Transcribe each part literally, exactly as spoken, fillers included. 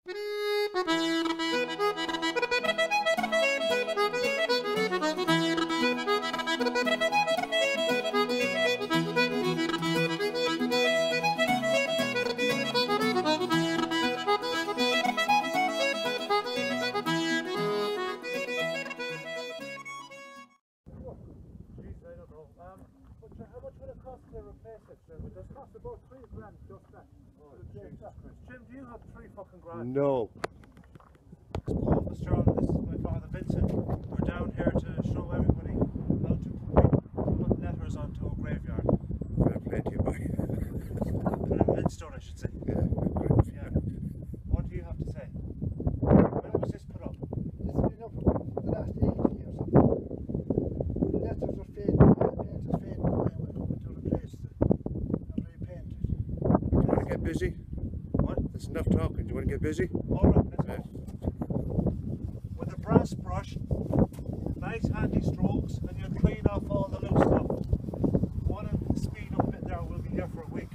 Jim, do you have three fucking grand? No. Paul Fitzgerald, this is my father Vincent. We're down here to show everybody how to put letters onto a graveyard. Fair play to you, boy. A headstone, I should say. Yeah, great. Yeah. What do you have to say? When was this put up? This has been up for the last eight years. The letters are fading, the paint is fading away, we're coming to replace it and repaint it. Do you want to get busy? What? That's enough talking. Do you want to get busy? Alright, let's Right. go. With a brass brush, nice handy strokes, and you'll clean off all the loose stuff. Want to speed up a bit there, we'll be here for a week.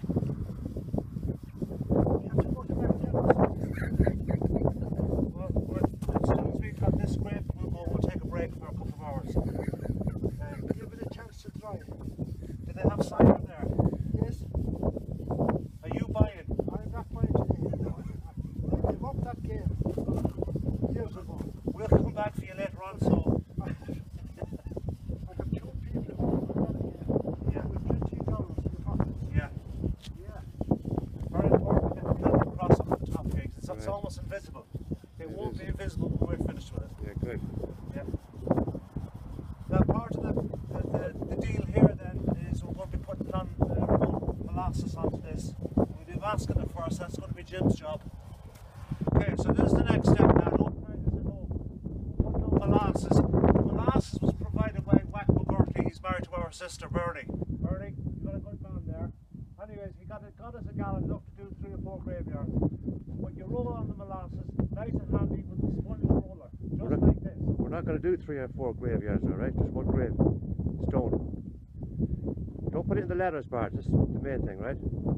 You have to go to McDonald's. Well, we're, as soon as we've got this scraped, we'll go, we'll take a break for a couple of hours. Um, Give it a chance to dry. do they have cider there? Yes, Are you buying? I'm not buying today. I gave up that game years ago. We'll come back for you later on, so I have two people home for that game. yeah, With twenty dollars in the pocket. yeah. Yeah. Very important that you have to cross up the top gigs. It's, it's Right. almost invisible. It It won't is. be invisible when we're finished with it. Yeah, good. Yeah. Now part of the, the, the, the deal here then is we're going to be putting on uh, molasses onto this. We'll be masking it first, that's going to be Jim's job. Okay, so this is the next step now. Don't try this at home. Putting on molasses. The molasses was provided by Whack McGurty. He's married to our sister Bernie. Bernie, you got a good man there. Anyways, he got, it, got us a gallon enough to do three or four graveyards. But you roll on the molasses, nice and handy with the sponge roller, just Right. like this. We're not going to do three or four graveyards, all right? Just one grave. Stone. Don't put it in the letters, Bart. That's the main thing, right?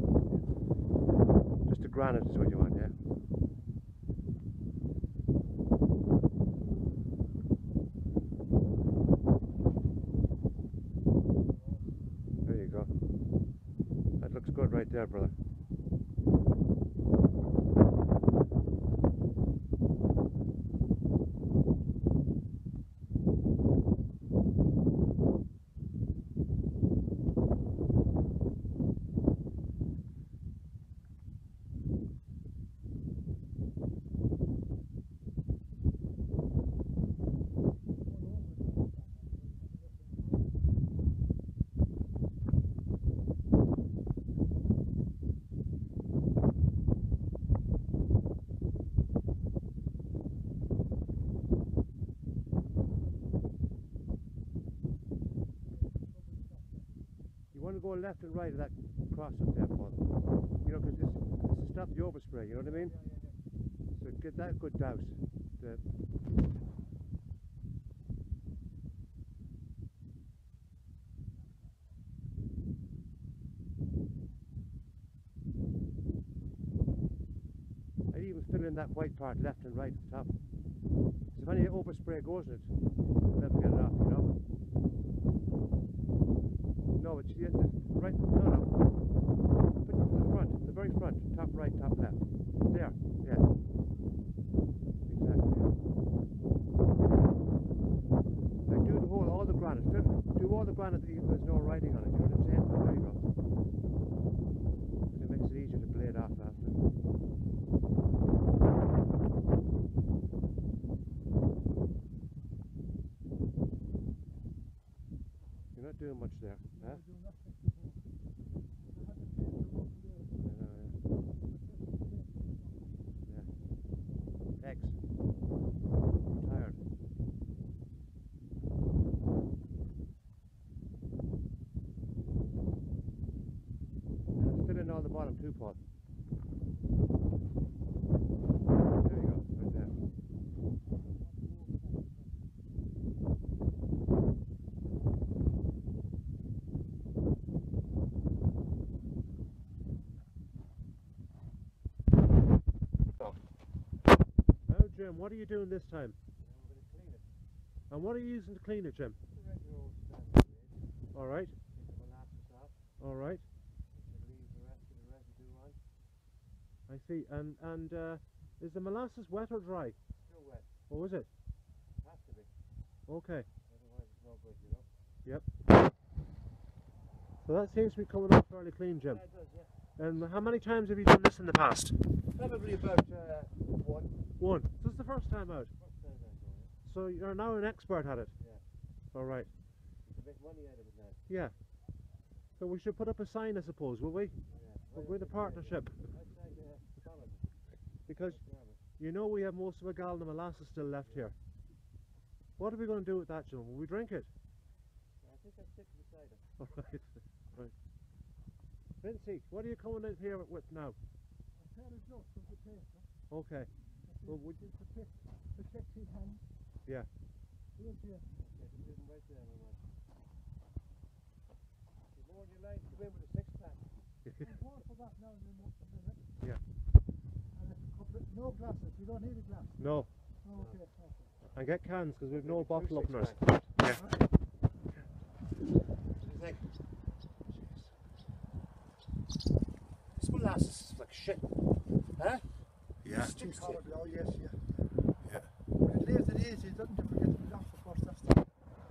Just the granite is what you want, yeah? There you go. That looks good right there, brother. You want to go left and right of that cross up there, Paul. You know, because this, this is stop the overspray, you know what I mean? So get that good douse. The, I even fill in that white part left and right at the top. So if any overspray goes in it, you'll never get it off, you know? No, it's yeah, the right, no, no. Put it to the front, the very front, top right, top left. There, yeah. Exactly, yeah. Like do the whole, all the granite. Fill, do all the granite that you, there's no writing on it, you know what I'm saying? There you go. It makes it easier to blade off after. You're not doing much there, huh? Yeah. X. I'm tired. Fill in all the bottom too, Paul. There you go, right there. Jim, what are you doing this time? I'm going to clean it. And what are you using to clean it, Jim? It's a regular old standard blade. All right, Take the molasses off. all right. And leave the rest of the residue on. I see. And and uh, is the molasses wet or dry? Still wet. Oh, is it? Has to be. Okay. Otherwise it's no good, you know. Yep. So that seems to be coming up fairly clean, Jim. Yeah, it does, yeah. And how many times have you done this in the past? Probably about uh, one. One. This is the first time out. First time I'm doing it. So you're now an expert at it. Yeah. All right. You can make money out of it now. Yeah. So we should put up a sign, I suppose, will we? Yeah. We're with a partnership. I'd say uh, solid. Because Yeah, but you know we have most of a gallon of molasses still left here. What are we going to do with that, Jim? Will we drink it? I think I'll stick beside it. All right. Right. Vincey, what are you coming in here with now? A pair of gloves from the paper. Okay. Well, would you protect, protect his hands? Yeah. Look here. Yeah, the ribbon right there, my man. The more you like, come in with a six pack. I'm going for that now in a minute. Yeah. And a couple of, no glasses, you don't need a glass. No. Oh, okay, okay. And get cans because we've no Maybe two bottle openers. six-packs. Yeah. What do you think? This molasses is like shit. Huh? Yeah. It stinks to you. Horribly, oh yes, yeah. Yeah. When it leaves it easy, it doesn't forget to be off the first, that's the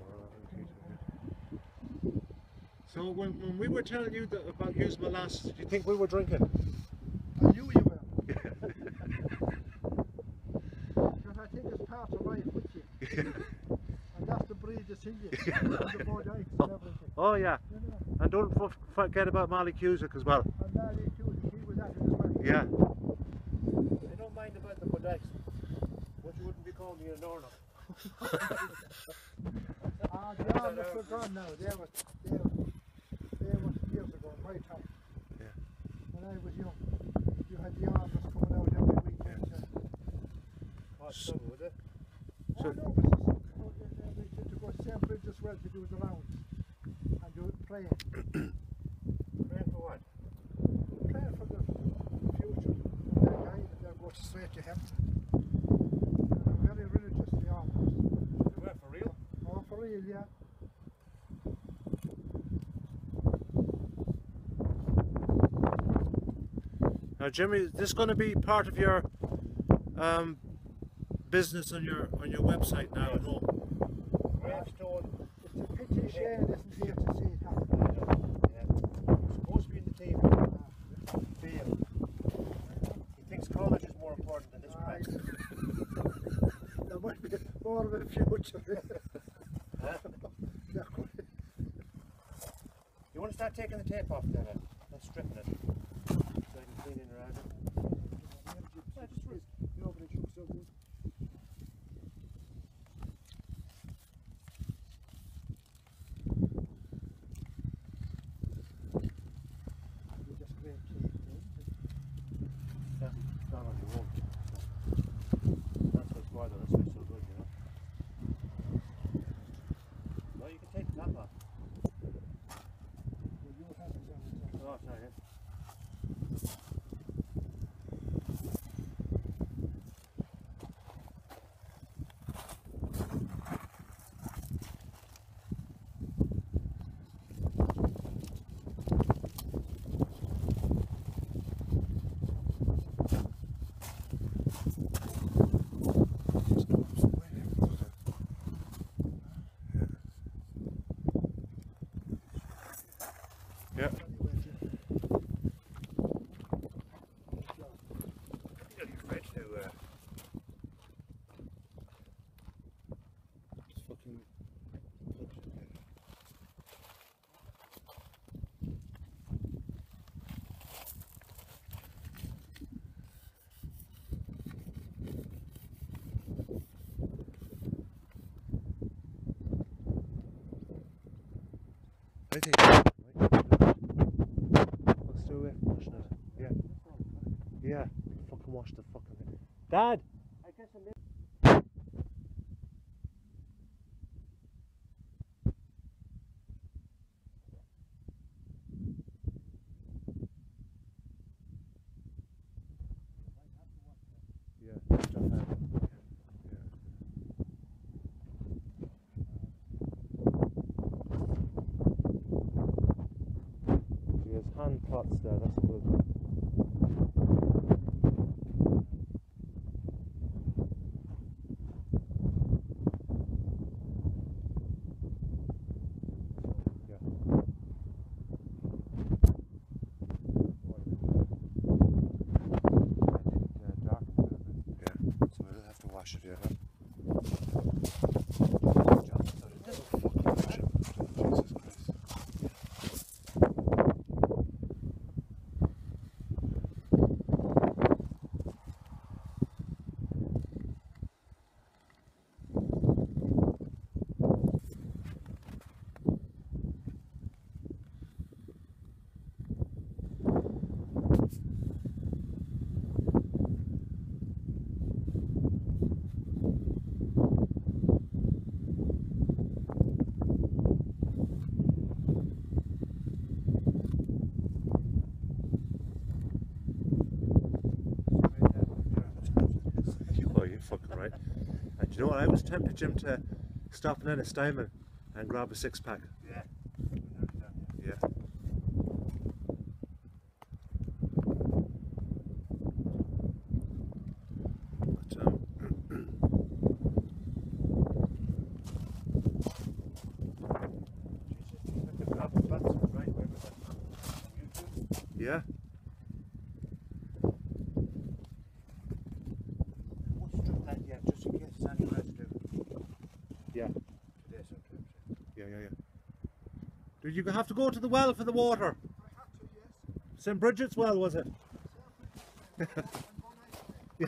So when, when we were telling you that, about using molasses, did you think we were drinking? I knew you were. Because I think it's part of life with you. And that's the breed that's in you. And the body aches and everything. Oh yeah. You know? And don't f forget about Molly Cusack as well. And Mary too, she was at it as well. Yeah. They don't mind about the bodykes, but you wouldn't be calling me a Norno. Ah, the arms are gone now. They were, they were, they were years ago, my time. Yeah. When I was young, you had the arms coming out every weekend. Yeah. Oh, so would it? Oh So- no, but it's, oh, they, they, they tend to go to Saint Bridge as well to do the rounds and do praying. Praying for what? Praying for the future. That guy that goes straight to heaven. They're very religious, the arms. They were for real? Oh, for real, yeah. Now, Jimmy, is this going to be part of your um, business on your on your website now at home? Gravestone. It's a pity Shane isn't here to see it happen. Yeah. It's supposed to be in the team. Fail. He thinks college is more important than this Aye. practice. There might be more of a future. Huh? Yeah. You want to start taking the tape off then? Uh, and stripping it. So I can clean it around it. Yeah, just risk. Nobody took so good. You just grab tape then. Yeah, down on your own. That's what's why that's why it's so good, you know. No, you can take the top off. Well, you have it on the top. Oh, sorry. Yeah. Just go up somewhere. Yeah. Anyway, Jim. You're afraid to uh, Just fucking I think let's do it, pushing it. Yeah. Yeah. Fucking wash the fucking thing. Dad! I guess a little. Yeah. hand plots there, that's good. Wash it, yeah. Fucking right. And you know what? I was tempted, Jim, to stop in a Steinman and grab a six pack. Yeah. Yeah. But, um, yeah. Yeah. Yeah, yeah, yeah. Did you have to go to the well for the water? I had to, yes. Saint Bridget's well, was it? Yeah.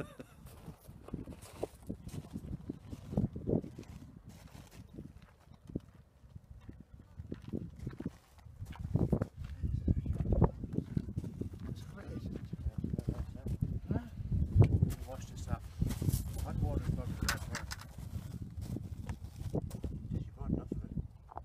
Wash this up. Hot water is probably the right word. Did you put enough of it?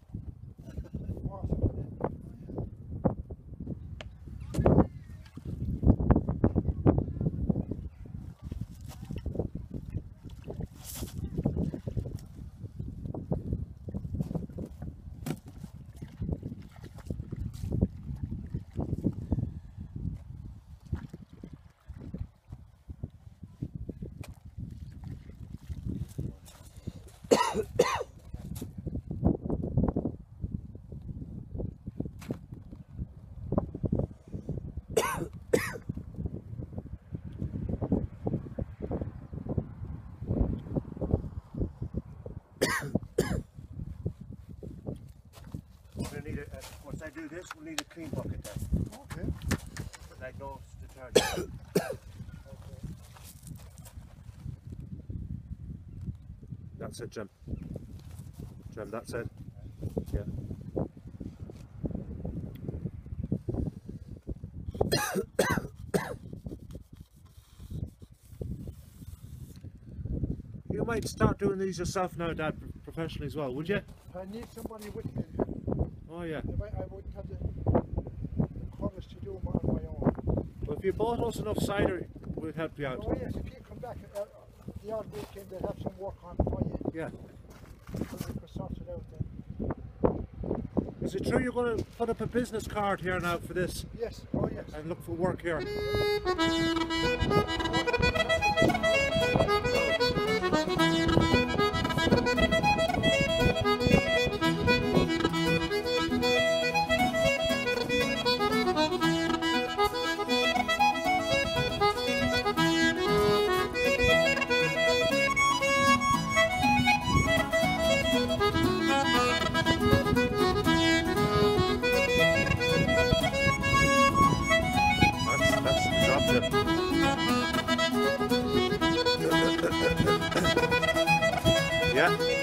We'll need a, uh, once I do this, we'll need a clean bucket then. Okay. But like no detergent. That's it, Jim. Jim, that's it. Yeah. You might start doing these yourself now, Dad, professionally as well, would you? I need somebody with me. Oh yeah. If I, I wouldn't have the, the courage to do them on my own. Well, if you bought us enough cider, we'd help you out. Oh yes, if you come back uh, the odd weekend, they'll have some work on for you. Yeah. So we could sort it out then. Is it true you're going to put up a business card here now for this Yes, oh yes. and look for work here? Yeah.